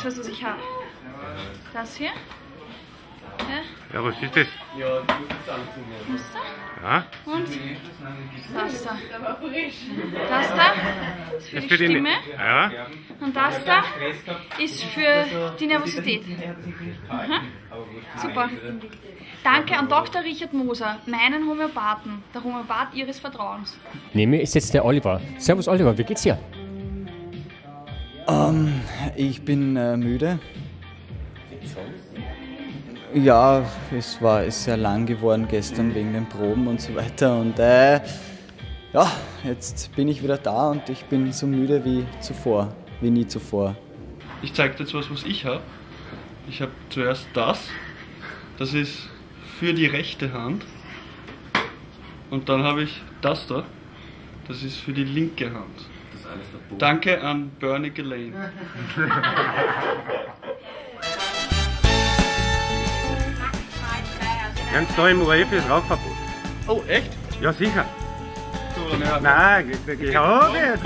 jetzt weißt du, was ich habe. Das hier. Ja, was ist das? Muster. Ja. Und das da. Das da ist für die Stimme. Ja. Und das da ist für die Nervosität. Super. Danke an Dr. Richard Moser, meinen Homöopathen, der Homöopath Ihres Vertrauens. Neben mir ist jetzt der Oliver. Servus Oliver, wie geht's dir? Ich bin müde. Ja, es ist sehr lang geworden gestern wegen den Proben und so weiter. Und ja, jetzt bin ich wieder da und ich bin so müde wie nie zuvor. Ich zeige dir jetzt was ich habe. Ich habe zuerst das. Das ist für die rechte Hand. Und dann habe ich das da. Das ist für die linke Hand. Das ist alles verboten. Danke an Bernie Gillane. Ganz da im ORF ist Rauchverbot. Oh, echt? Ja, sicher. So, ja. Nein, ich habe jetzt.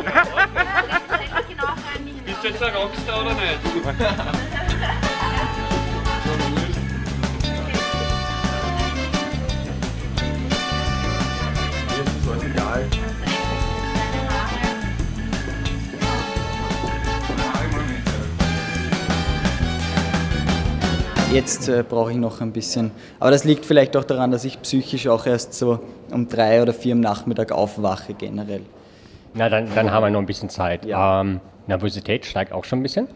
Bist du jetzt ein Rockstar oder nicht? Jetzt ist alles egal. Jetzt brauche ich noch ein bisschen, aber das liegt vielleicht auch daran, dass ich psychisch auch erst so um 3 oder 4 am Nachmittag aufwache generell. Na, dann haben wir noch ein bisschen Zeit. Ja. Nervosität steigt auch schon ein bisschen?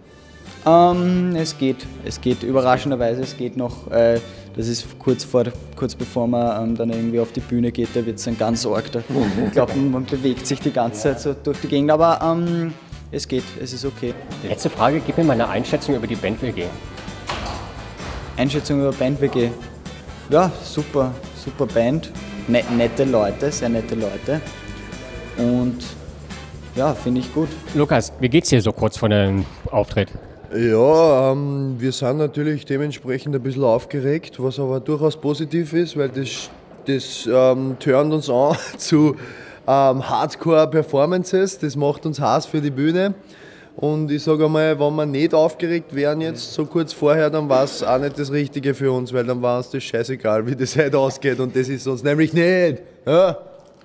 Es geht überraschenderweise, es geht noch, das ist kurz bevor man dann irgendwie auf die Bühne geht, da wird es dann ganz arg. Ich glaube, man bewegt sich die ganze Zeit so durch die Gegend, aber es geht, es ist okay. Letzte Frage, gib mir mal eine Einschätzung über die Band WG. Einschätzung über Band WG. Ja, super Band, nette Leute, sehr nette Leute und ja, finde ich gut. Lukas, wie geht's dir so kurz vor dem Auftritt? Ja, wir sind natürlich dementsprechend ein bisschen aufgeregt, was aber durchaus positiv ist, weil das turnt uns an zu Hardcore-Performances, das macht uns heiß für die Bühne. Und ich sage einmal, wenn wir nicht aufgeregt wären jetzt so kurz vorher, dann war es auch nicht das Richtige für uns, weil dann war uns das scheißegal, wie das heute ausgeht und das ist uns nämlich nicht. Ja?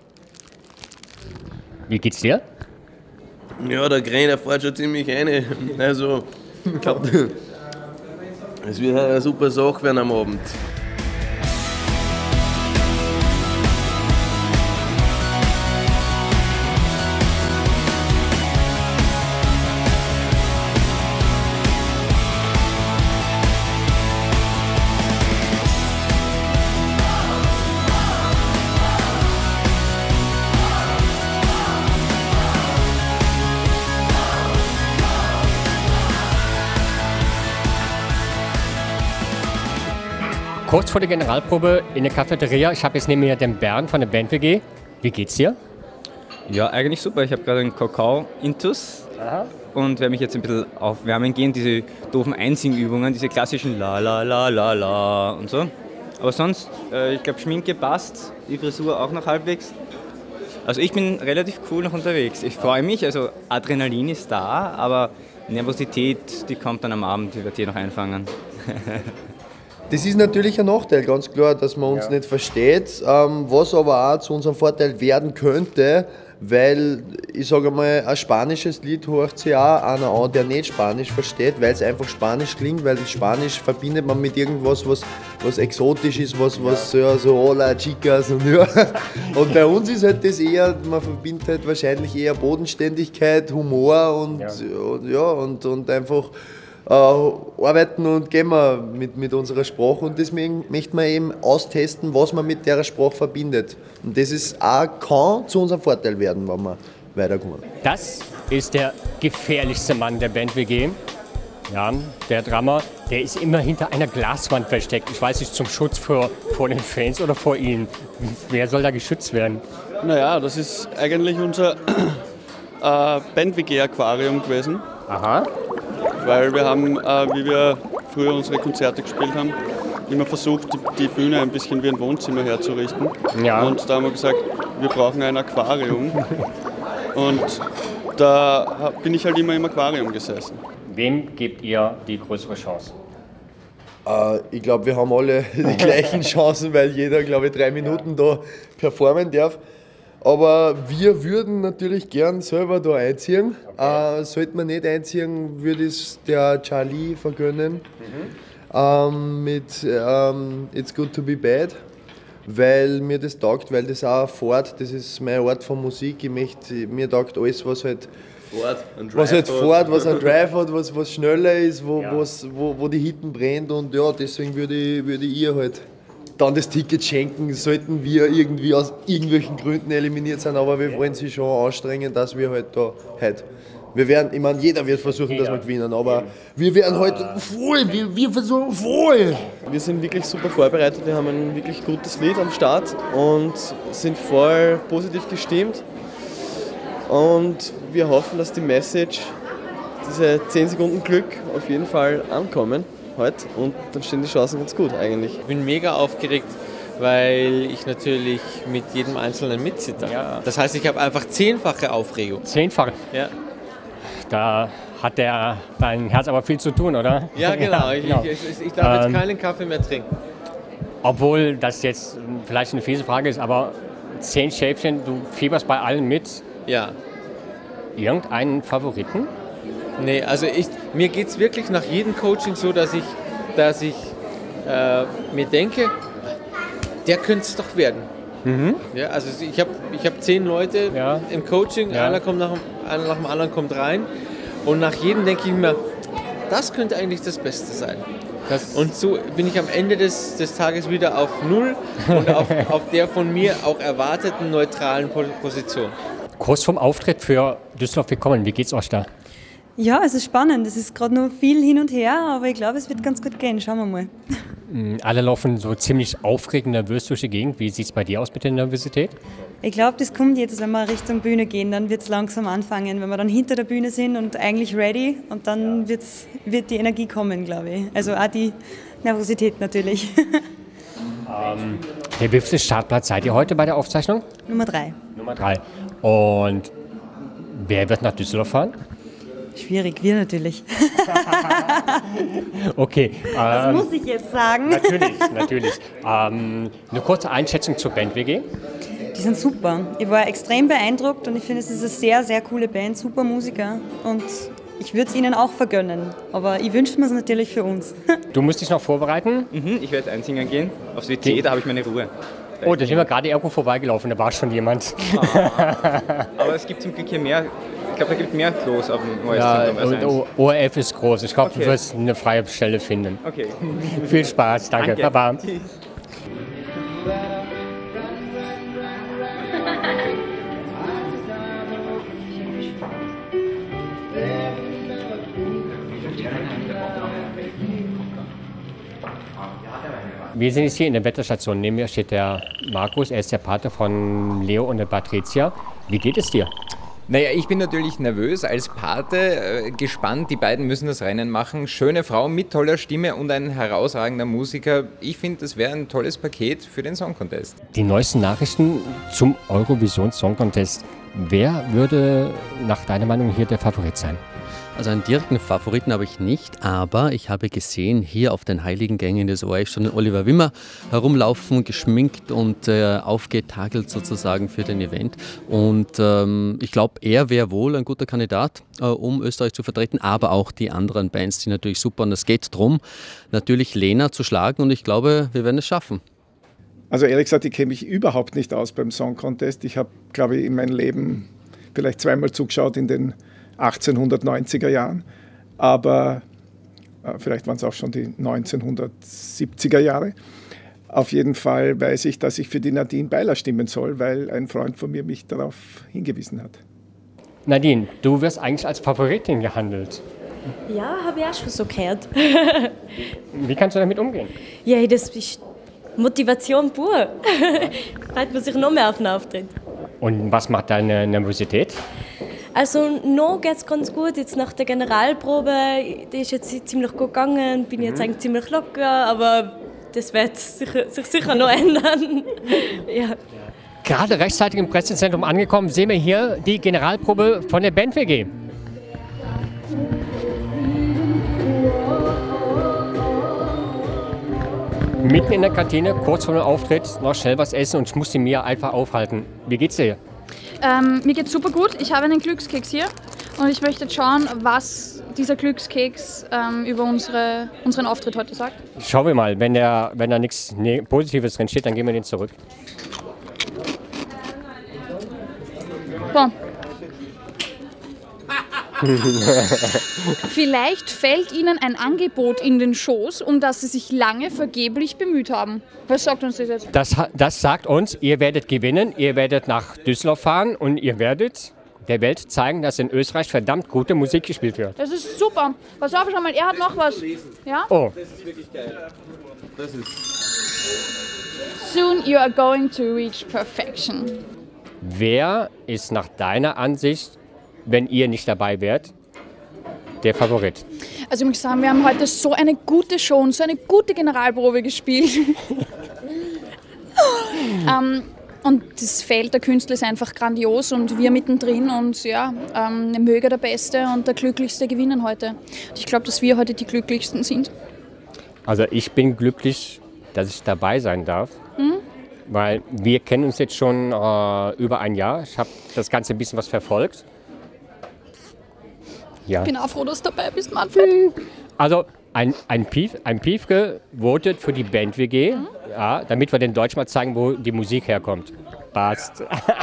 Wie geht's dir? Ja, der Krähen, der fährt schon ziemlich rein. Also, ich glaube, es wird eine super Sache werden am Abend. Kurz vor der Generalprobe in der Cafeteria. Ich habe jetzt neben mir den Bernd von der Band WG. Wie geht's dir? Ja, eigentlich super. Ich habe gerade einen Kakao-Intus und werde mich jetzt ein bisschen aufwärmen gehen. Diese doofen Einsingübungen, diese klassischen La La La La La und so. Aber sonst, ich glaube, Schminke passt, die Frisur auch noch halbwegs. Also ich bin relativ cool noch unterwegs. Ich freue mich, also Adrenalin ist da, aber Nervosität, die kommt dann am Abend, die wird hier noch einfangen. Das ist natürlich ein Nachteil, ganz klar, dass man uns nicht versteht, was aber auch zu unserem Vorteil werden könnte, weil, ich sage mal, ein spanisches Lied hört sich auch einer an, der nicht Spanisch versteht, weil es einfach Spanisch klingt, weil das Spanisch verbindet man mit irgendwas, was exotisch ist, was ja, so hola, chicas und ja. Und bei uns ist halt das eher, man verbindet halt wahrscheinlich eher Bodenständigkeit, Humor und einfach arbeiten und gehen wir mit unserer Sprache und deswegen möchten wir eben austesten, was man mit der Sprache verbindet. Und das kann zu unserem Vorteil werden, wenn wir weiterkommen. Das ist der gefährlichste Mann der Band WG. Ja, der Drummer, der ist immer hinter einer Glaswand versteckt. Ich weiß nicht, zum Schutz vor den Fans oder vor ihnen. Wer soll da geschützt werden? Naja, das ist eigentlich unser Band WG-Aquarium gewesen. Aha. Weil wir haben, wie wir früher unsere Konzerte gespielt haben, immer versucht, die Bühne ein bisschen wie ein Wohnzimmer herzurichten. Ja. Und da haben wir gesagt, wir brauchen ein Aquarium. Und da bin ich halt immer im Aquarium gesessen. Wem gebt ihr die größere Chance? Ich glaube, wir haben alle die gleichen Chancen, weil jeder, glaube ich, 3 Minuten da performen darf. Aber wir würden natürlich gern selber da einziehen. Sollte man nicht einziehen, würde es der Charlie vergönnen mit It's Good to Be Bad, weil mir das taugt, weil das auch fährt, das ist meine Art von Musik. Mir taugt alles, was halt fährt, was ein Drive hat, was schneller ist, wo die Hitten brennt, und ja, deswegen würde ich ihr halt dann das Ticket schenken, sollten wir irgendwie aus irgendwelchen Gründen eliminiert sein, aber wir wollen sie schon anstrengen, dass wir halt da heute, jeder wird versuchen, dass wir gewinnen, aber wir werden heute voll, wir versuchen voll. Wir sind wirklich super vorbereitet, wir haben ein wirklich gutes Lied am Start und sind voll positiv gestimmt. Und wir hoffen, dass die Message, diese 10 Sekunden Glück auf jeden Fall ankommen heute, und dann stehen die Chancen ganz gut eigentlich. Ich bin mega aufgeregt, weil ich natürlich mit jedem Einzelnen mitzitter. Ja. Das heißt, ich habe einfach 10-fache Aufregung. 10-fache? Ja. Da hat dein Herz aber viel zu tun, oder? Ja, genau. Ich darf jetzt keinen Kaffee mehr trinken. Obwohl das jetzt vielleicht eine fiese Frage ist, aber 10 Schäfchen, du fieberst bei allen mit. Ja. Irgendeinen Favoriten? Nee, also mir geht es wirklich nach jedem Coaching so, dass ich mir denke, der könnte es doch werden. Mhm. Ja, also ich hab 10 Leute im Coaching, einer nach dem anderen kommt rein, und nach jedem denke ich mir, das könnte eigentlich das Beste sein. Und so bin ich am Ende des Tages wieder auf 0 und auf der von mir auch erwarteten neutralen Position. Kurz vom Auftritt für Düsseldorf gekommen, wie geht's euch da? Ja, es ist spannend. Es ist gerade noch viel hin und her, aber ich glaube, es wird ganz gut gehen. Schauen wir mal. Alle laufen so ziemlich aufregend, nervös durch die Gegend. Wie sieht es bei dir aus mit der Nervosität? Ich glaube, das kommt jetzt, wenn wir Richtung Bühne gehen, dann wird es langsam anfangen. Wenn wir dann hinter der Bühne sind und eigentlich ready, und dann wird die Energie kommen, glaube ich. Also auch die Nervosität natürlich. Der wievielte Startplatz seid ihr heute bei der Aufzeichnung? Nummer 3. Nummer 3. Und wer wird nach Düsseldorf fahren? Schwierig, wir natürlich. Okay. Das muss ich jetzt sagen. Natürlich. Eine kurze Einschätzung zur Band WG? Die sind super. Ich war extrem beeindruckt, und ich finde, es ist eine sehr, sehr coole Band, super Musiker, und ich würde es ihnen auch vergönnen, aber ich wünsche mir es natürlich für uns. Du musst dich noch vorbereiten? Ich werde einsingen gehen, aufs WC, da habe ich meine Ruhe. Oh, da sind wir gerade irgendwo vorbeigelaufen, da war schon jemand. Aber es gibt zum Glück hier mehr. Ich glaube, da gibt mehr Klos auf dem ORF-Zentrum. ORF ist groß. Ich glaube, du wirst eine freie Stelle finden. Okay. Viel Spaß, danke. Baba. Tschüss. Wir sind jetzt hier in der Wetterstation. Neben mir steht der Markus, er ist der Pater von Leo und der Patricia. Wie geht es dir? Naja, ich bin natürlich nervös als Pate, gespannt. Die beiden müssen das Rennen machen. Schöne Frau mit toller Stimme und ein herausragender Musiker. Ich finde, das wäre ein tolles Paket für den Song Contest. Die neuesten Nachrichten zum Eurovision Song Contest. Wer würde nach deiner Meinung hier der Favorit sein? Also einen direkten Favoriten habe ich nicht, aber ich habe gesehen, hier auf den heiligen Gängen des ORF schon den Oliver Wimmer herumlaufen, geschminkt und aufgetakelt sozusagen für den Event. Und ich glaube, er wäre wohl ein guter Kandidat, um Österreich zu vertreten, aber auch die anderen Bands, die natürlich super. Und es geht darum, natürlich Lena zu schlagen, und ich glaube, wir werden es schaffen. Also ehrlich gesagt, ich kenne mich überhaupt nicht aus beim Song Contest. Ich habe, glaube ich, in meinem Leben vielleicht zweimal zugeschaut in den 1890er Jahren, aber vielleicht waren es auch schon die 1970er Jahre. Auf jeden Fall weiß ich, dass ich für die Nadine Beiler stimmen soll, weil ein Freund von mir mich darauf hingewiesen hat. Nadine, du wirst eigentlich als Favoritin gehandelt. Ja, habe ich auch schon so gehört. Wie kannst du damit umgehen? Ja, das ist Motivation pur. Freut man sich noch mehr auf den Auftritt. Und was macht deine Nervosität? Also noch geht es ganz gut, jetzt nach der Generalprobe, die ist jetzt ziemlich gut gegangen, bin jetzt eigentlich ziemlich locker, aber das wird sich sicher noch ändern. Ja. Gerade rechtzeitig im Pressezentrum angekommen, sehen wir hier die Generalprobe von der Band WG. mitten in der Kantine, kurz vor dem Auftritt, noch schnell was essen und ich musste mir einfach aufhalten. Wie geht's dir? Mir geht's super gut. Ich habe einen Glückskeks hier und ich möchte jetzt schauen, was dieser Glückskeks über unseren Auftritt heute sagt. Schauen wir mal, wenn da nichts Positives drin steht, dann gehen wir den zurück. So. Vielleicht fällt Ihnen ein Angebot in den Schoß, um das Sie sich lange vergeblich bemüht haben. Was sagt uns das jetzt? Das sagt uns, ihr werdet gewinnen, ihr werdet nach Düsseldorf fahren und ihr werdet der Welt zeigen, dass in Österreich verdammt gute Musik gespielt wird. Das ist super. Pass auf, schau mal, er hat noch was. Ja? Oh. Das ist wirklich geil. Das ist... Soon you are going to reach perfection. Wer ist nach deiner Ansicht, wenn ihr nicht dabei wärt, der Favorit? Also ich muss sagen, wir haben heute so eine gute Show und so eine gute Generalprobe gespielt. Und das Feld der Künstler ist einfach grandios und wir mittendrin und ja, möge der Beste und der Glücklichste gewinnen heute. Und ich glaube, dass wir heute die Glücklichsten sind. Also ich bin glücklich, dass ich dabei sein darf. Weil wir kennen uns jetzt schon über ein Jahr. Ich habe das Ganze ein bisschen was verfolgt. Ja. Ich bin auch froh, dass du dabei bist, Manfred. Also ein Piefke votet für die Band-WG, ja, damit wir den Deutschen mal zeigen, wo die Musik herkommt. Passt.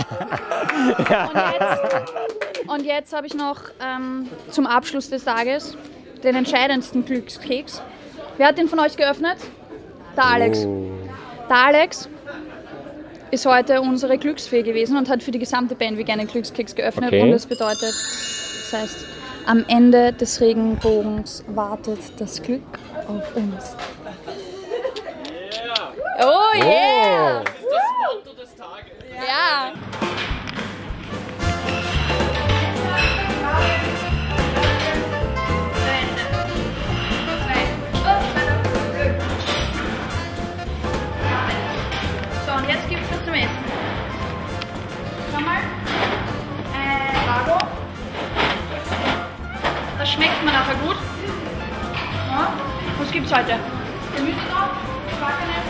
Und jetzt habe ich noch zum Abschluss des Tages den entscheidendsten Glückskeks. Wer hat den von euch geöffnet? Der Alex. Oh. Der Alex ist heute unsere Glücksfee gewesen und hat für die gesamte Band einen Glückskeks geöffnet. Okay. Und das bedeutet, das heißt, am Ende des Regenbogens wartet das Glück auf uns. Oh yeah! Das ist das Motto des Tages. Ja! So, und jetzt gibt's was zum Essen. Schau mal. Rago. Das schmeckt mir nachher gut. Ja. Was gibt's heute? Gemüse drauf, Backenes.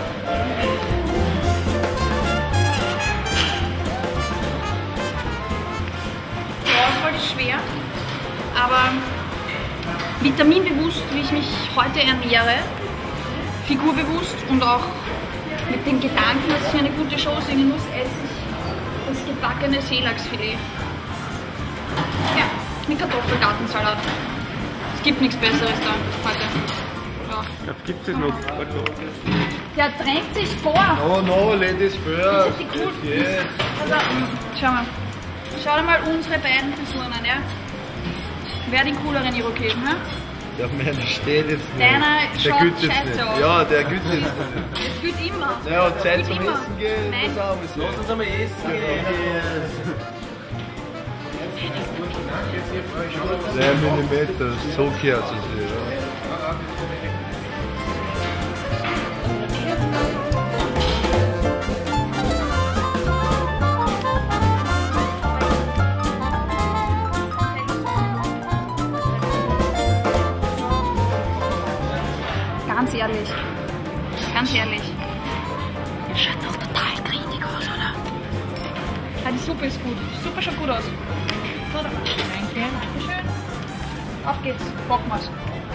Die Auswahl ist schwer, aber vitaminbewusst, wie ich mich heute ernähre, figurbewusst und auch mit dem Gedanken, dass ich eine gute Show singen muss, esse ich das gebackene Seelachsfilet. Ja, mit Kartoffelgartensalat. Es gibt nichts Besseres da heute. Ja. Was gibt es noch? Der drängt sich vor. Oh no, ladies first. Das ist die cool. Also, schau mal. Schau dir mal unsere beiden Frisuren an, ja? Wer den cooleren Irokesen, ne? Ja, meiner steht jetzt nicht. Deiner Der schaut gütet jetzt scheiße nicht. aus. Ja, der gütet jetzt nicht. Das gilt immer. Ja, und Zeit Das zum gilt immer. Essen gehen. Nein. Lass uns einmal essen gehen. 3 Millimeter, so gehört es sich. Ganz ehrlich. Das schaut doch total grinig aus, oder? Ja, die Suppe ist gut. Die Suppe schaut gut aus. So, danke. Dankeschön. Auf geht's. Bocken wir's.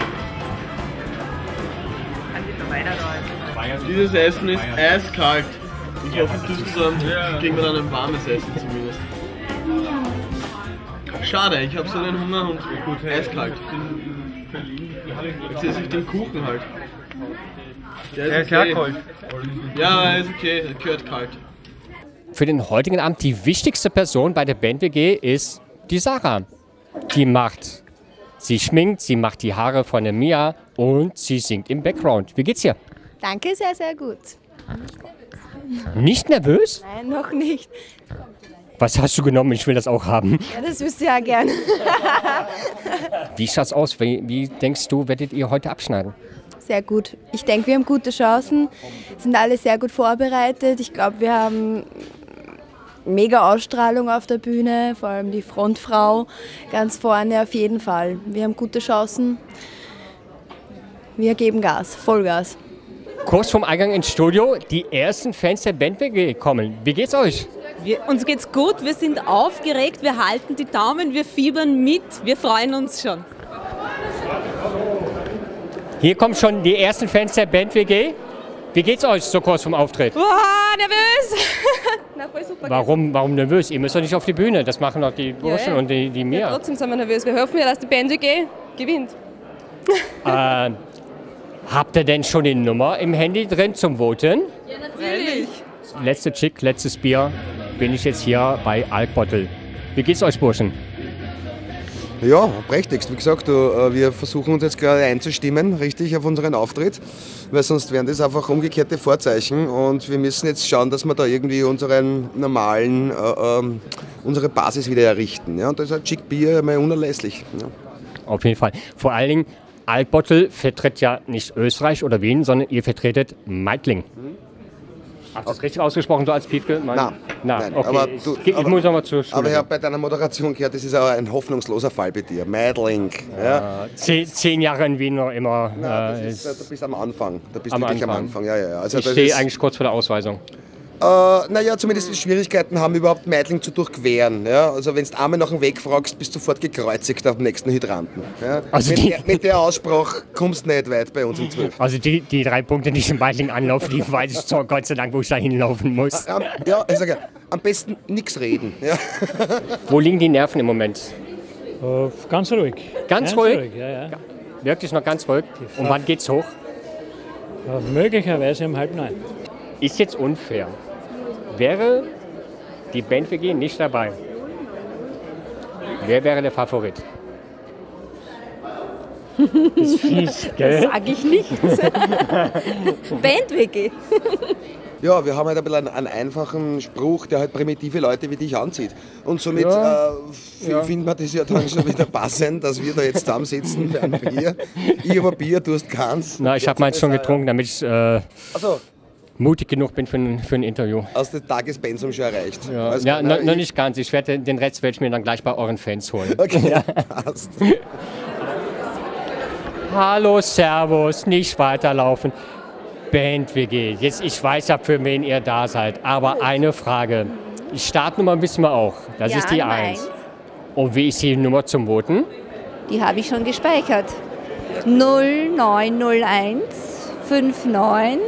Dieses Essen ist eiskalt. Ich hoffe, Düsseldorf kriegen wir dann ein warmes Essen zumindest. Schade, ich habe so einen Hunger und gut, eiskalt. Jetzt esse ich den Kuchen halt. Der ist okay. Kalt. Ja, er ist okay, er gehört kalt. Für den heutigen Abend die wichtigste Person bei der Band-WG ist die Sarah. Sie schminkt, sie macht die Haare von der Mia und sie singt im Background. Wie geht's dir? Danke, sehr, sehr gut. Nicht nervös? Nein, noch nicht. Was hast du genommen? Ich will das auch haben. Ja, das wüsste ich ja gern. Wie schaut's aus? Wie denkst du, werdet ihr heute abschneiden? Sehr gut. Ich denke, wir haben gute Chancen, sind alle sehr gut vorbereitet. Ich glaube, wir haben mega Ausstrahlung auf der Bühne, vor allem die Frontfrau ganz vorne auf jeden Fall. Wir haben gute Chancen. Wir geben Gas, Vollgas. kurz vorm Eingang ins Studio, die ersten Fans der Band-WG kommen. Wie geht's euch? Uns geht's gut, wir sind aufgeregt, wir halten die Daumen, wir fiebern mit, wir freuen uns schon. Hier kommen schon die ersten Fans der Band-WG. Wie geht's euch so kurz vom Auftritt? Boah, nervös! Na, voll super. Warum nervös? Ihr müsst doch nicht auf die Bühne, das machen doch die Burschen und die mir. Ja, trotzdem sind wir nervös, wir hoffen ja, dass die Band-WG gewinnt. Habt ihr denn schon die Nummer im Handy drin zum Voten? Ja, natürlich. Letzte Chick, letztes Bier, bin ich jetzt hier bei Alkbottle. Wie geht's euch, Burschen? Ja, prächtigst. Wie gesagt, wir versuchen uns jetzt gerade einzustimmen, richtig, auf unseren Auftritt, weil sonst wären das einfach umgekehrte Vorzeichen und wir müssen jetzt schauen, dass wir da irgendwie unseren normalen, unsere Basis wieder errichten. Ja, und da ist ein Chick Bier mal unerlässlich. Ja. Auf jeden Fall. Vor allen Dingen, Alkbottle vertritt ja nicht Österreich oder Wien, sondern ihr vertretet Meidling. Hast du das richtig ausgesprochen, so als Piefke? Nein, okay. Aber ich muss noch mal zur Schule. Aber ich habe bei deiner Moderation gehört, das ist auch ein hoffnungsloser Fall bei dir. Meidling. Ja. 10 Jahre in Wien noch immer. Du bist am Anfang. Da bist du wirklich am Anfang. Ja. Also ich stehe eigentlich kurz vor der Ausweisung. Naja, zumindest die Schwierigkeiten haben, überhaupt Meidling zu durchqueren. Ja? Also wenn du einmal nach dem Weg fragst, bist du sofort gekreuzigt auf dem nächsten Hydranten. Ja? Also mit der Aussprache kommst du nicht weit bei uns im 12. Also die 3 Punkte, die ich in Meidling anlaufe, die weiß ich so Gott sei Dank, wo ich da hinlaufen muss. Ja, ich sage ja, am besten nichts reden. Ja. Wo liegen die Nerven im Moment? Ganz ruhig. Ganz ruhig? Ja. Wirklich noch ganz ruhig? Und wann geht's hoch? Möglicherweise um 8:30. Ist jetzt unfair. Wäre die Band-WG nicht dabei, wer wäre der Favorit? Das ist fies, gell? Das sage ich nicht. Band-WG. Ja, wir haben halt ein bisschen einen einfachen Spruch, der halt primitive Leute wie dich anzieht. Und somit finden wir das ja dann schon wieder passend, dass wir da jetzt zusammensitzen bei einem Bier. Ich habe ein Bier, du hast keins. Na, ich habe meins schon getrunken, damit ich mutig genug bin für ein Interview. Hast du das Tagespensum schon erreicht? Ja, noch nicht ganz. Den Rest werde ich mir dann gleich bei euren Fans holen. Okay, ja. Passt. Hallo, Servus, nicht weiterlaufen. Band-WG, jetzt ich weiß ja, für wen ihr da seid, aber eine Frage. Die Startnummer wissen wir auch, das ist die 1. Und wie ist die Nummer zum Voten? Die habe ich schon gespeichert. 0901 59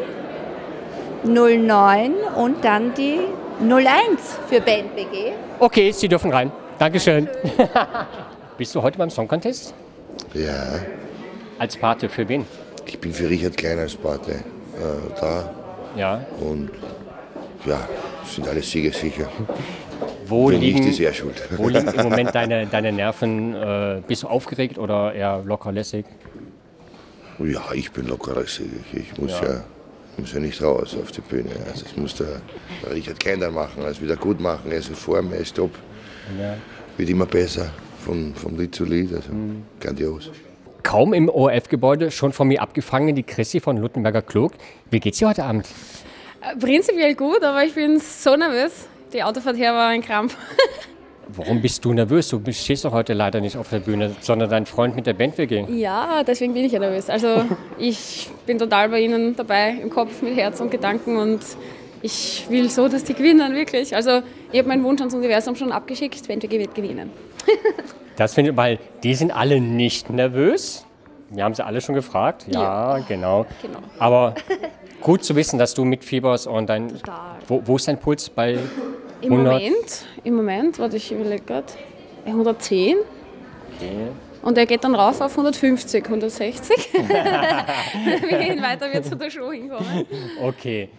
09 und dann die 01 für Band-WG. Okay, Sie dürfen rein. Dankeschön. Bist du heute beim Song Contest? Ja. Als Pate für wen? Ich bin für Richard Klein als Pate da. Ja. Und ja, sind alle sicher. Wo liegen im Moment deine Nerven? Bist du aufgeregt oder eher locker lässig? Ja, ich bin locker lässig. Ich muss ja nicht raus auf die Bühne. Also das muss der Richard Klein dann machen, also wieder gut machen. Er ist in Form, er ist top. Ja. Wird immer besser von Lied zu Lied, also grandios. Kaum im ORF-Gebäude, schon von mir abgefangen, die Chrissy von Luttenberger Klug. Wie geht's dir heute Abend? Prinzipiell gut, aber ich bin so nervös. Die Autofahrt her war ein Krampf. Warum bist du nervös? Du stehst doch heute leider nicht auf der Bühne, sondern dein Freund mit der Band-WG. Ja, deswegen bin ich ja nervös. Also ich bin total bei Ihnen dabei, im Kopf, mit Herz und Gedanken und ich will so, dass die gewinnen, wirklich. Also ich habe meinen Wunsch ans Universum schon abgeschickt, Band-WG wird gewinnen. Das finde ich, weil die sind alle nicht nervös. Wir haben sie alle schon gefragt. Ja, genau. Aber gut zu wissen, dass du mitfieberst und wo ist dein Puls bei 100? Im Moment, warte, ich überlege gerade, 110. Okay. Und er geht dann rauf auf 150, 160. Wir gehen weiter, wird zu der Show hinkommen. Okay.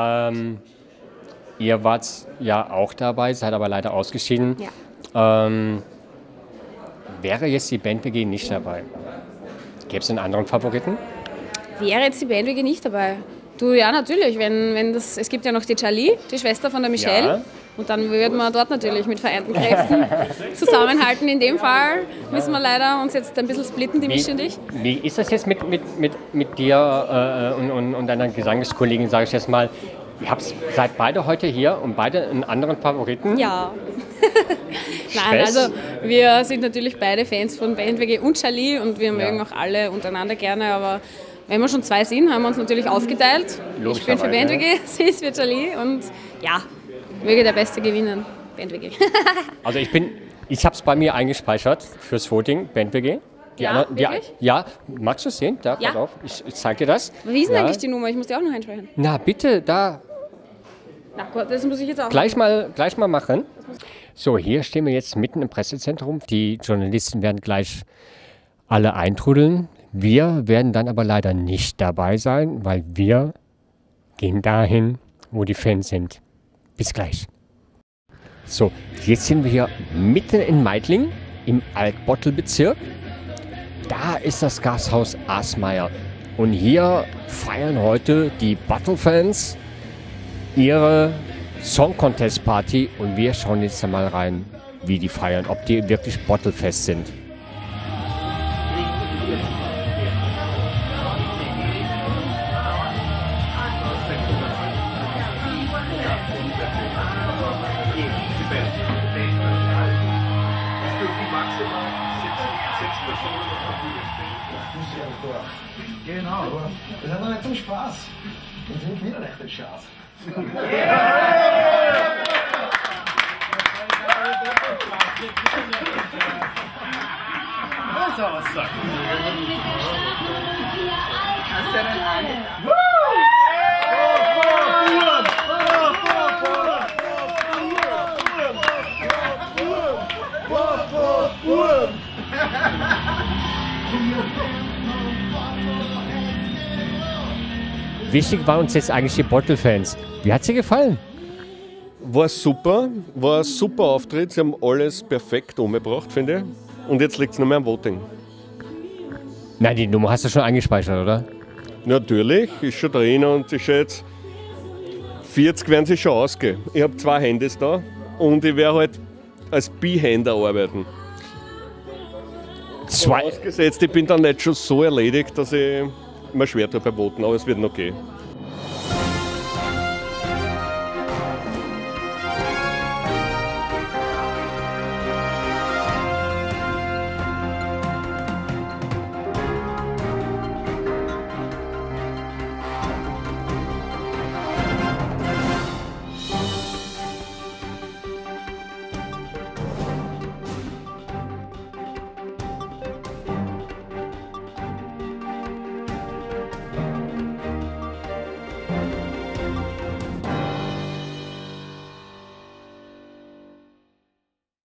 Ihr wart ja auch dabei, seid aber leider ausgeschieden. Ja. Wäre jetzt die Band-WG nicht dabei? Gäbe es einen anderen Favoriten? Wäre jetzt die Band-WG nicht dabei? Du, ja, natürlich. Es gibt ja noch die Charlie, die Schwester von der Michelle. Ja. Und dann würden wir dort natürlich mit vereinten Kräften zusammenhalten. In dem Fall müssen wir leider uns jetzt ein bisschen splitten, die Michi und ich. Wie ist das jetzt mit dir und deiner Gesangskollegin, sage ich jetzt mal? Seid beide heute hier und beide einen anderen Favoriten? Ja. Nein, also wir sind natürlich beide Fans von Band-WG und Charlie und wir mögen auch alle untereinander gerne, aber wenn wir schon 2 sind, haben wir uns natürlich aufgeteilt. Ich bin für BandWG, sie ist für Charlie und ja, möge der Beste gewinnen, BandWG. Also ich habe es bei mir eingespeichert fürs Voting, BandWG. Ja, magst du es sehen? Da, pass auf, ich zeige dir das. Wie ist denn eigentlich die Nummer? Ich muss die auch noch einspeichern. Na bitte, da. Na gut, das muss ich jetzt auch Gleich mal machen. So, hier stehen wir jetzt mitten im Pressezentrum. Die Journalisten werden gleich alle eintrudeln. Wir werden dann aber leider nicht dabei sein, weil wir gehen dahin, wo die Fans sind. Bis gleich. So, jetzt sind wir hier mitten in Meidling im Altbottelbezirk. Da ist das Gasthaus Asmeier. Und hier feiern heute die Bottle-Fans ihre Song Contest Party. Und wir schauen jetzt einmal rein, wie die feiern, ob die wirklich Bottlefest sind. Genau, das hat noch nicht zum Spaß. Dann sind wir wieder echt den Schatz. Was soll was sagen? Kannst du denn einen? Wichtig waren uns jetzt eigentlich die Bottle-Fans. Wie hat sie gefallen? War super Auftritt. Sie haben alles perfekt umgebracht, finde ich. Und jetzt liegt es noch mehr am Voting. Nein, die Nummer hast du schon eingespeichert, oder? Natürlich, ist schon drin und ich schätze, 40 werden sie schon ausgehen. Ich habe 2 Handys da und ich werde halt als Behander arbeiten. Ausgesetzt, ich bin dann nicht schon so erledigt, dass ich mir schwer tue beim Voten, aber es wird noch gehen.